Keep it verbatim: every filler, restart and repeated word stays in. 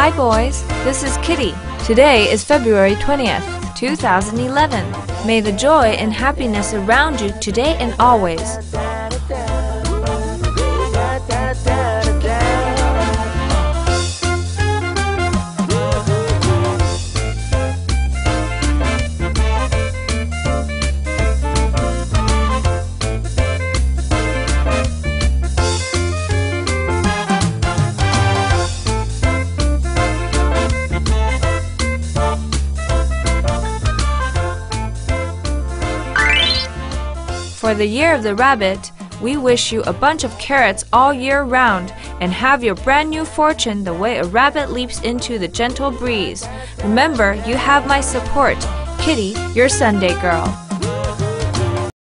Hi boys, this is Kitty. Today is February twentieth, two thousand eleven. May the joy and happiness surround you today and always. For the year of the rabbit, we wish you a bunch of carrots all year round and have your brand new fortune the way a rabbit leaps into the gentle breeze. Remember, you have my support. Kitty, your Sunday girl.